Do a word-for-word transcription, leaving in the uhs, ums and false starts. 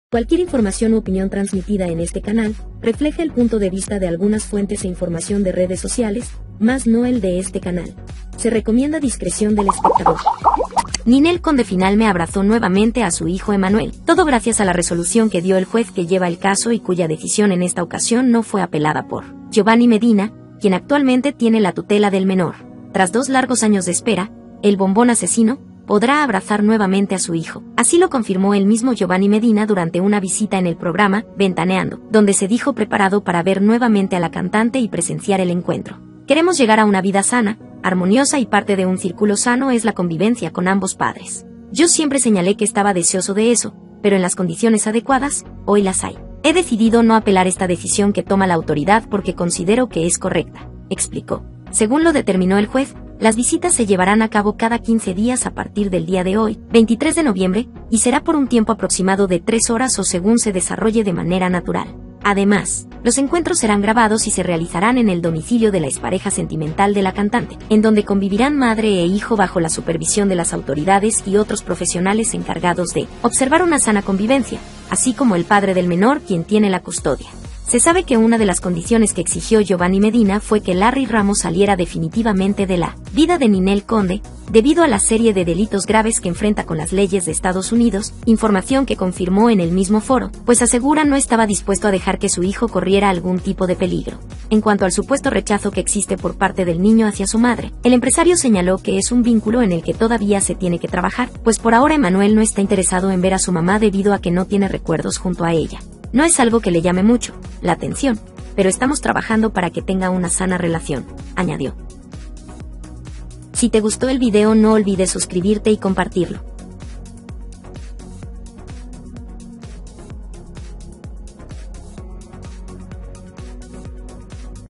Cualquier información u opinión transmitida en este canal refleja el punto de vista de algunas fuentes e información de redes sociales, más no el de este canal. Se recomienda discreción del espectador. Ninel Conde final abrazó nuevamente a su hijo Emanuel, todo gracias a la resolución que dio el juez que lleva el caso y cuya decisión en esta ocasión no fue apelada por Giovanni Medina, quien actualmente tiene la tutela del menor. Tras dos largos años de espera, el bombón asesino podrá abrazar nuevamente a su hijo. Así lo confirmó el mismo Giovanni Medina durante una visita en el programa Ventaneando, donde se dijo preparado para ver nuevamente a la cantante y presenciar el encuentro. Queremos llegar a una vida sana, armoniosa y parte de un círculo sano es la convivencia con ambos padres. Yo siempre señalé que estaba deseoso de eso, pero en las condiciones adecuadas, hoy las hay. He decidido no apelar esta decisión que toma la autoridad porque considero que es correcta, explicó. Según lo determinó el juez, las visitas se llevarán a cabo cada quince días a partir del día de hoy, veintitrés de noviembre, y será por un tiempo aproximado de tres horas o según se desarrolle de manera natural. Además, los encuentros serán grabados y se realizarán en el domicilio de la expareja sentimental de la cantante, en donde convivirán madre e hijo bajo la supervisión de las autoridades y otros profesionales encargados de observar una sana convivencia, así como el padre del menor quien tiene la custodia. Se sabe que una de las condiciones que exigió Giovanni Medina fue que Larry Ramos saliera definitivamente de la vida de Ninel Conde, debido a la serie de delitos graves que enfrenta con las leyes de Estados Unidos, información que confirmó en el mismo foro, pues asegura no estaba dispuesto a dejar que su hijo corriera algún tipo de peligro. En cuanto al supuesto rechazo que existe por parte del niño hacia su madre, el empresario señaló que es un vínculo en el que todavía se tiene que trabajar, pues por ahora Emanuel no está interesado en ver a su mamá debido a que no tiene recuerdos junto a ella. No es algo que le llame mucho la atención, pero estamos trabajando para que tenga una sana relación, añadió. Si te gustó el video no olvides suscribirte y compartirlo.